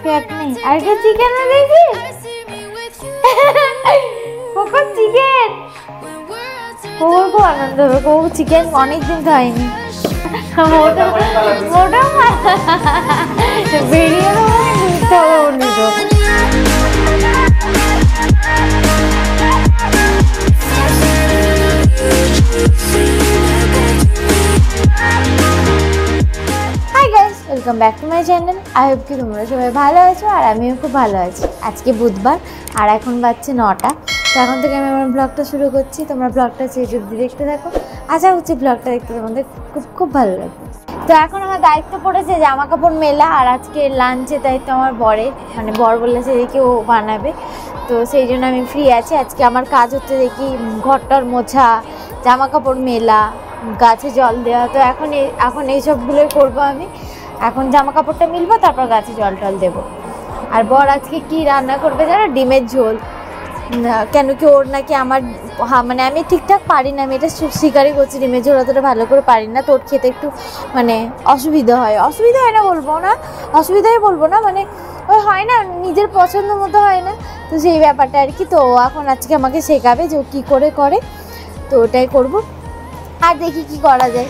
নেই আরেকটা চিকেন দেখি কোকো চিকেন কোকোর খুব আনন্দ হবে কোকো চিকেন অনেকদিন খাইনি মোটা বেরিয়ে নিত welcome back to my channel. I hope কি তোমরা সবাই ভালো আছো আর আমিও খুব ভালো আছি। আজকে বুধবার আর এখন বাজছে 9টা। তো এখন থেকে আমি আমার ব্লগটা শুরু করছি। তোমরা ব্লগটা শেষ অবধি দেখতে থাকো। আশা করছি ব্লগটা দেখতে তোমাদের খুব ভালো লাগবে। তো এখন আমার দায়িত্ব পড়েছে জামা কাপড় মেলা আর আজকে লাঞ্চের দায়িত্ব আমার বরের, মানে বর বলেছে দেখি ও বানাবে। তো সেই জন্য আমি ফ্রি আছি। আজকে আমার কাজ হচ্ছে দেখি ঘরটার মোছা, জামা কাপড় মেলা, গাছে জল দেওয়া। তো এখন এইসবগুলোই করবো আমি। এখন জামা কাপড়টা মিলবো, তারপর গাছে জল টল দেবো। আর বর আজকে কি রান্না করবে জানো? ডিমের ঝোল। কেন কি ওর নাকি আমার মানে আমি ঠিকঠাক পারি না, আমি এটা স্বীকারই করছি, ডিমের ঝোল অতটা ভালো করে পারি না। তো ওর খেতে একটু মানে অসুবিধা হয় না অসুবিধাই বলবো না, মানে ওই হয় না, নিজের পছন্দ মতো হয় না। তো সেই ব্যাপারটা আর কি। তো এখন আজকে আমাকে শেখাবে যে ও কী করে। তো ওটাই করবো আর দেখি কি করা যায়।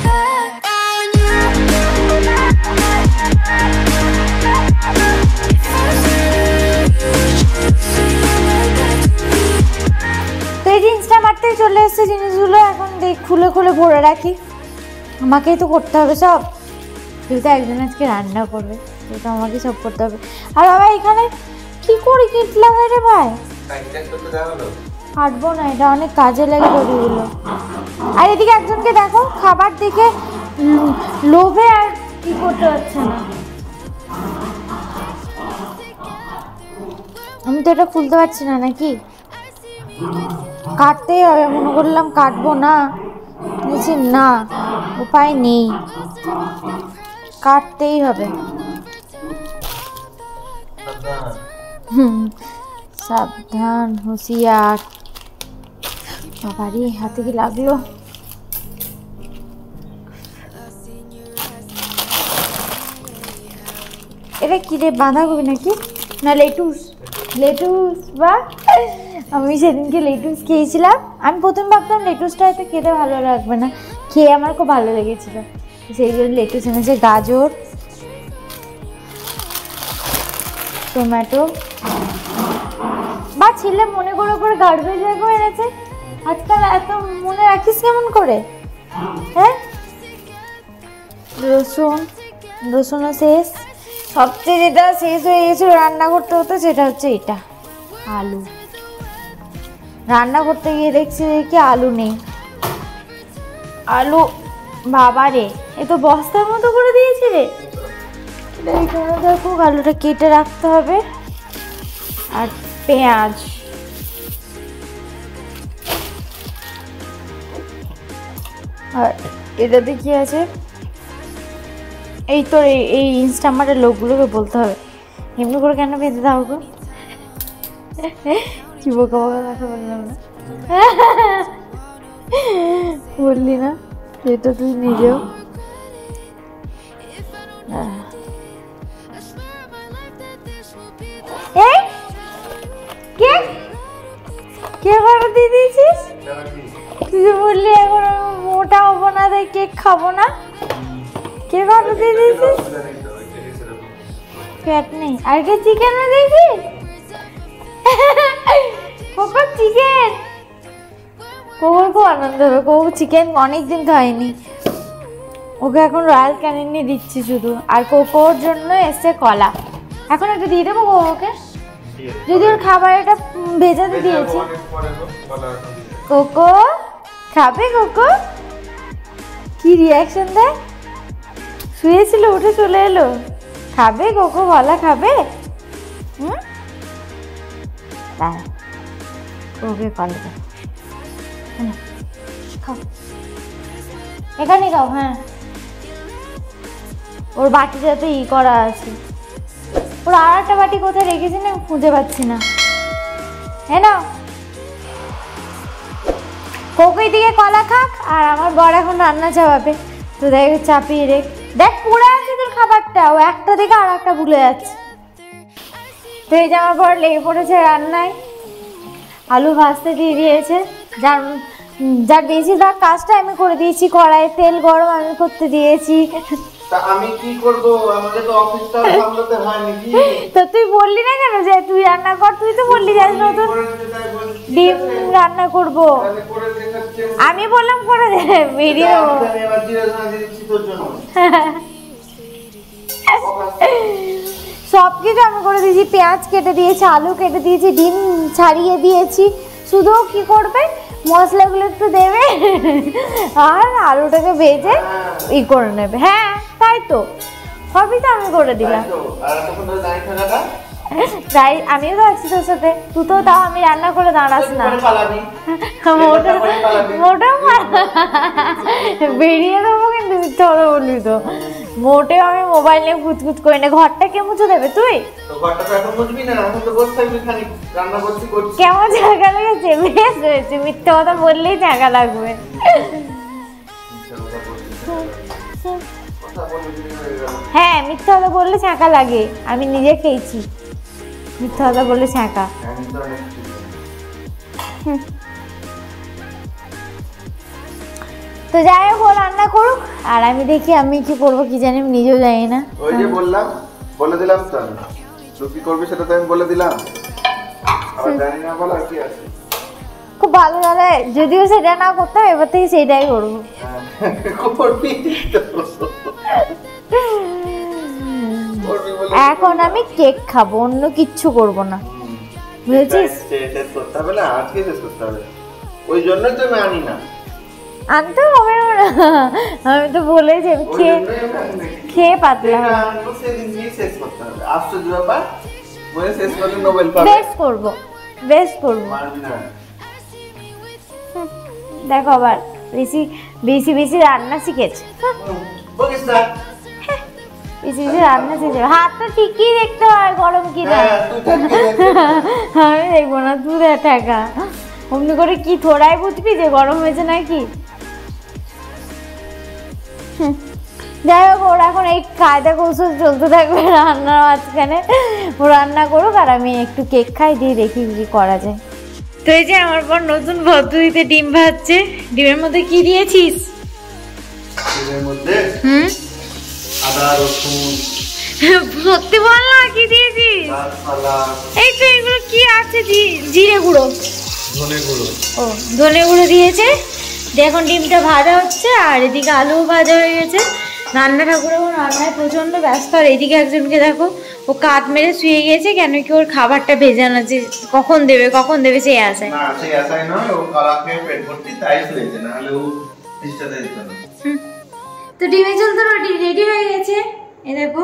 তো এই জিনিসটা মারতেই চলে এসছে জিনিসগুলো, এখন খুলে ভরে রাখি। আমাকেই তো করতে হবে সব। তুই তো একজন আজকে রান্না করবে, তুই তো আমাকে সব করতে হবে। আর বাবা এখানে কি করে কিটলাম রে ভাই? কাটবো না, এটা অনেক কাজে লাগে দড়িগুলো। আর এদিকে একজনকে দেখো খাবার দেখে লোভে আর কি করতে পারছে না। আমি তো এটা খুলতে পারছি না নাকি, কাটতেই হবে। মনে করলাম কাটবো না, বলছি না উপায় নেই, কাটতেই হবে। সাবধান, হুঁশিয়ার। বাবারে হাতে কি লাগলো? এটা কি রে, বাঁধাকপি নাকি না লেটুস? বা আমি সেদিনকে লেটুস খেয়েছিলাম। আমি প্রথম ভাবতাম লেটুসটা হয়তো খেতে ভালো লাগবে না, খেয়ে আমার খুব ভালো লেগেছিল। সেই জন্য লেটুস এনেছে। গাজর, টমেটো, বা ছেলে মনে করে গার্বেজ ব্যাগও এনেছে। আজকাল এত মনে রাখিস কেমন করে? হ্যাঁ, রসুনও শেষ। সবচেয়ে যেটা শেষ হয়ে গেছিল রান্না করতে হতো সেটা হচ্ছে এটা, আলু। রান্না করতে গিয়ে দেখছি আলু নেই। আলু বাবা রে, এ তো বস্তার মতো করে দিয়েছি রে। এইখানে দেখো আলুটা কেটে রাখতে হবে। আর পেঁয়াজ, আর এটাতে কি আছে? এই তো এই ইনস্টামার্টের লোকগুলোকে বলতে হবে এমনি করে কেন বেঁধে দাও গো। কি বোকা কথা বললাম না, বললি না এটা তুই নিজেও। কে ভাড়া দিয়ে দিয়েছিস? তুই বললি এখন মোটা হবো না, তাই কেক খাবো না। কে ভাড়া দিয়ে দিয়েছিস? পেট নেই আরেকটা চিকেন দেখি কোকো চিকেন। কোকোর খুব আনন্দ হবে, কোকো চিকেন অনেকদিন খাইনি। ওকে এখন রয়্যাল ক্যানিন নিয়ে দিচ্ছি শুধু। আর কোকোর জন্য এসছে কলা। এখন একটা দিয়ে দেবো কোকোকে, যদি ওর খাবার এটা ভেজাতে দিয়েছি। কোকো খাবে? কোকো কি রিয়াকশন দেয়? শুয়েছিল, উঠে চলে এলো। খাবে কোকো? কলা খাবে? ওকে কলা দাও, খাও, এখানে খাও। হ্যাঁ, ওর বাটিটাতে করা আছে। ওর আর একটা বাটি কোথায় রেখেছি না, খুঁজে পাচ্ছি না। হ্যাঁ না, কোকোই দিকে কলা খাক আর আমার বর এখন রান্না চাপাবে। তো দেখ চাপিয়ে দেখ পুরো আছে তোর খাবারটা, ও একটা দেখে আর একটা ভুলে যাচ্ছে। তো এই যে আমার পর লেগে পড়েছে রান্নায়, আলু ভাজতে দিয়ে দিয়েছে। যার যার বেশিরভাগ কাজটা আমি করে দিয়েছি, কড়াইয়ে তেল গরম আমি করতে দিয়েছি। তা আমি কি করব, আমাকে তো অফিসটা সামলাতে হয় নাকি? তো তুই বললি না কেন যে তুই রান্না কর? তুই তো বললি যাস নতুন ডিম রান্না করবো, আমি বললাম করে দে, বেরিয়ে দেবো। সব কিছু আমি করে দিয়েছি, পেঁয়াজ কেটে দিয়েছি, আলু কেটে দিয়েছি, ডিম ছাড়িয়ে দিয়েছি। শুধু কি করবে, মশলাগুলো একটু দেবে আর আলুটাকে ভেজে ই করে নেবে। হ্যাঁ তাই তো, সবই তো আমি করে দিলাম। তাই আমিও তো আছি তোর সাথে, তুই তো তাও আমি রান্না করে দাঁড়াস না। মোটেও বেরিয়ে দেবো কিন্তু মিথ্যে কথা বলবি তো। মোটেও আমি মোবাইল নিয়ে খুঁতখুত করি না। ঘরটা কে মুছে দেবে তুই? কেমন জায়গা লেগেছে? বেশ হয়েছে, মিথ্যে কথা বললেই জায়গা লাগবে। হ্যাঁ মিথ্যা কথা বললে ছ্যাঁকা লাগে, আমি নিজে খেয়েছি। মিথ্যা কথা বললে ছ্যাঁকা। তো যাই হোক, ও রান্না করুক আর আমি দেখি আমি কি করবো, কি জানি আমি নিজেও জানি না। ওই যে বললাম, বলে দিলাম তো, তুই কি করবি সেটা তো আমি বলে দিলাম। আর জানি না বলার কি আছে। খুব ভালো লাগে, যদিও সেটা না করতাম এবার থেকে সেটাই করবো। এখন আমি কেক খাবো, অন্য কিচ্ছু করবো না, বুঝেছিস? ওই জন্যই তো আমি আনি না, আনতে হবে না, আমি তো বলেছি খেয়ে পাতলা বেশ করবো, বেশ করবো। দেখো আবার বেশি বেশি বেশি রান্না শিখেছে, বেশি বেশি রান্না শিখেছে। হাতটা ঠিকই দেখতে হয় গরম কিনা, আমি দেখবো না, তুই দেখা অমনি করে কি থোড়াই বুঝবি যে গরম হয়েছে নাকি। যাই হোক, ওরা এখন এই কায়দা কৌশল চলতে থাকবে রান্নার মাঝখানে। ও রান্না করুক আর আমি একটু কেক খাই, দিয়ে দেখি কি করা যায়। তো এই যে আমার পর নতুন পদ্ধতিতে ডিম ভাজছে। ডিমের মধ্যে কি দিয়েছিস? ডিমের মধ্যে আদা রসুন। সত্যি বল না, কি দিয়েছিস? এই তো এগুলো কি আছে? জিরে গুঁড়ো, ধনে গুঁড়ো। ও ধনে গুঁড়ো দিয়েছে। এখন ডিমটা ভাজা হচ্ছে আর এদিকে আলু ভাজা হয়ে গেছে। রান্না ঠাকুর এখন রান্নায় প্রচন্ড ব্যস্ত। আর এইদিকে একজনকে দেখো, ও কাত মেরে শুয়ে গেছে, কেন কি ওর খাবারটা ভেজানো আছে, কখন দেবে কখন দেবে সেই আশায়। না সেই আশায় নয়, ও কলা খেয়ে পেট ভর্তি তাই শুয়েছে, না হলে ও ডিস্টার্ব দিত না। তো ডিমের ঝোল তো রেডি হয়ে গেছে, এই দেখো।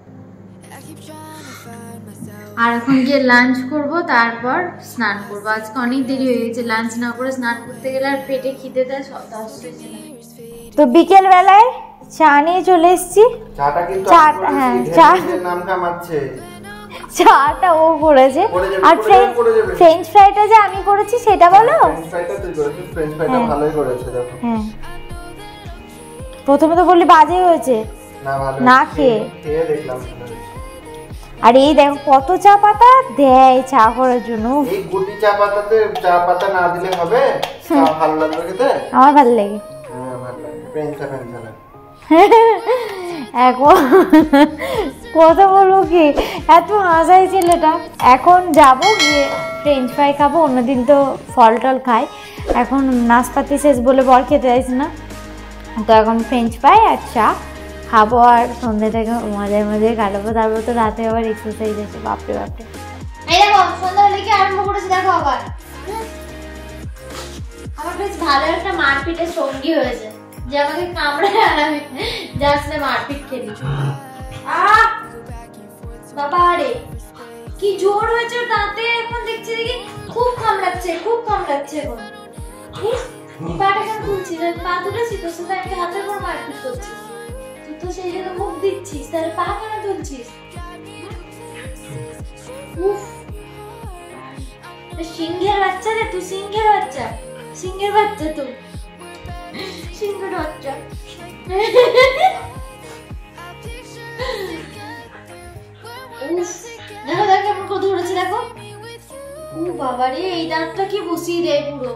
আর এখন গিয়ে লাঞ্চ করব, তারপর স্নান করবো। আজকে অনেক দেরি হয়ে গেছে, লাঞ্চ না করে স্নান করতে গেলে আর পেটে খিদে দেয়। তো বিকেল বেলায় চা নিয়ে চলে এসেছি। চাটা কিন্তু হ্যাঁ চা নাম কামাচ্ছে, চাটা ও করেছে। আর ফ্রেঞ্চ ফ্রাইটা যে আমি করেছি সেটা বলো। ফ্রেঞ্চ ফ্রাইটা তুই করেছিস, ফ্রেঞ্চ ফ্রাইটা ভালোই করেছে দেখো। হ্যাঁ প্রথমে তো বললি বাজে হয়েছে, না খেয়ে দেখলাম। আর এই দেখো কত চা পাতা দেয় চা করার জন্য। এই গুটি চা পাতাতে চা পাতা না দিলে হবে? ভালো লাগবে খেতে? আমার ভালো লাগে। হ্যাঁ ভালো লাগে, পেনসা পেনসা লাগে। এখন কথা বলবো কি, এত হাসাই ছেলেটা। এখন যাবো গিয়ে ফ্রেঞ্চ ফ্রাই খাবো, অন্যদিন তো ফল টল খাই। এখন নাশপাতি শেষ বলে বর খেতে চাইছে না, তো এখন ফ্রেঞ্চ ফ্রাই আর চা খাবো আর সন্ধ্যাটাকে মজায় মজায় কাটাবো। তারপর তো রাতে আবার এক্সারসাইজ আছে, বাপরে বাপরে। এই দেখো সন্ধ্যা হলে কি আরম্ভ করেছে দেখো আবার। আমার বেশ ভালো একটা মারপিটের সঙ্গী হয়েছে, যে আমাকে কামড়ায় আর আমি যার সাথে মারপিট খেলি। বাবা রে কি জোর হয়েছে দাঁতে, এখন দেখছি দেখি খুব কামড়াচ্ছে, খুব কামড়াচ্ছে। এখন পাটা কেন খুলছিস? পা তুলেছি তোর সাথে, আমি হাতের পর মারপিট করছিস, তুই তো সেই জন্য মুখ দিচ্ছিস, তাহলে পা কেন তুলছিস? সিংহের বাচ্চা রে তুই, সিংহের বাচ্চা, সিংহের বাচ্চা তুই, সিংহের বাচ্চা। দেখো দেখো আমার কত দেখো। ও বাবা রে, এই দাঁতটা কি বসিয়ে দেয় পুরো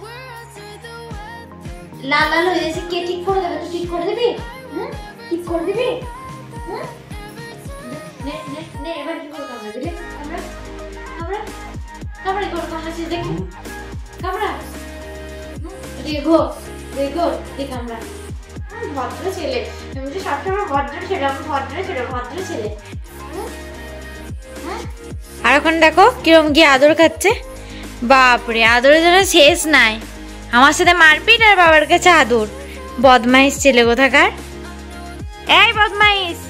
লাল লাল হয়ে যাচ্ছে। কে ঠিক করে দেবে? তুই ঠিক করে দিবি? হুম, ঠিক করে দিবি? হুম, নে নে নে, এবার কি করে কামড়া দিবি? কামড়া কামড়া কামড়া করে কামড়াচ্ছিস দেখি, কামড়া। দেখো দেখো, দেখ কামড়া। ভদ্র ছেলে, আমি তো সবসময় ভদ্র ছেলে, ভদ্র ছেলে, ভদ্র ছেলে। আর এখন দেখো কিরম কি আদর খাচ্ছে। বাপরে, আদরের জন্য শেষ নাই। আমার সাথে মারপিট আর বাবার কাছে আদর। বদমাইশ ছেলে কোথাকার। এই বদমাইশ,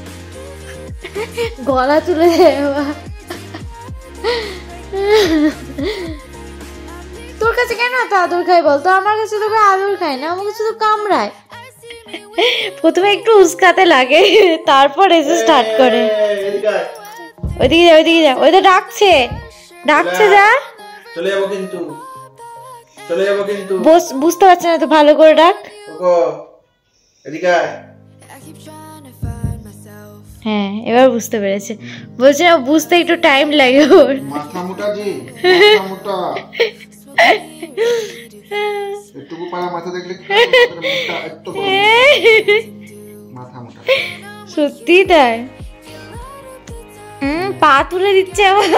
গলা তুলে দেয়। তোর কাছে কেন এত আদর খাই বলতো? আমার কাছে তোকে আদর খায় না, আমার কাছে তো কামড়ায়। প্রথমে একটু উস্কাতে লাগে, তারপর এসে স্টার্ট করে। ওইদিকে যা, ওইদিকে যা, ওই তো ডাকছে, ডাকছে, যা। চলে যাবো কিন্তু, চলে যাবো কিন্তু। বুঝতে পারছে না তো, ভালো করে ডাক। এদিকে আয়। হ্যাঁ, এবার বুঝতে পেরেছে। বলছে না, বুঝতে একটু টাইম লাগে ওর। মাথা মোটা জি, মাথা মোটা। একটু পায়া মাথা দেখলে কি মোটা, একটু মাথা মোটা। সত্যি তাই। পা তুলে দিচ্ছে আবার।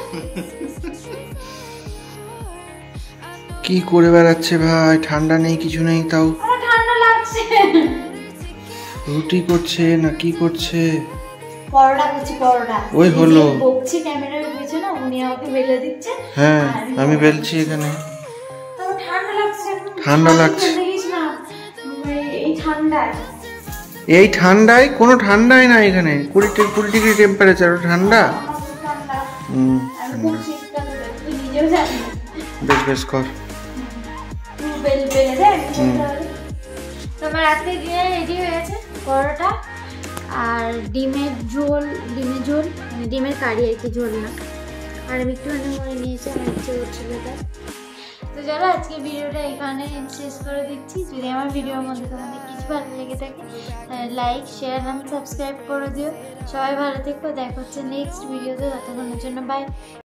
কি করে বেড়াচ্ছে ভাই, ঠান্ডা নেই কিছু নেই, তাও ঠান্ডা লাগছে। রুটি করছে না কি করছে? পরোটা করছি, পরোটা। ওই হলো বকছি ক্যামেরার পেছনে, উনি আমাকে বেলে দিচ্ছে। হ্যাঁ, আমি বেলছি এখানে। তাও ঠান্ডা লাগছে, ঠান্ডা লাগছে। এই ঠান্ডায়, এই ঠান্ডায় কোনো ঠান্ডাই না এখানে। 20 ডিগ্রি টেম্পারেচার, ঠান্ডা। বেশ বেশ কর। তোমার আজকে দিনে রেডি হয়ে গেছে পরোটা আর ডিমের ঝোল, মানে ডিমের কারি আর কি, ঝোল না। আর আমি একটুখানি মনে নিয়েছি, আমার ইচ্ছে করছিল তাই। তো চলো আজকে ভিডিওটা এখানে শেষ করে দিচ্ছি। যদি আমার ভিডিওর মধ্যে তোমাদের কিছু ভালো লেগে থাকে, লাইক, শেয়ার এবং সাবস্ক্রাইব করে দিও। সবাই ভালো থেকো, দেখা হচ্ছে নেক্সট ভিডিওতে। ততক্ষণের জন্য বাই।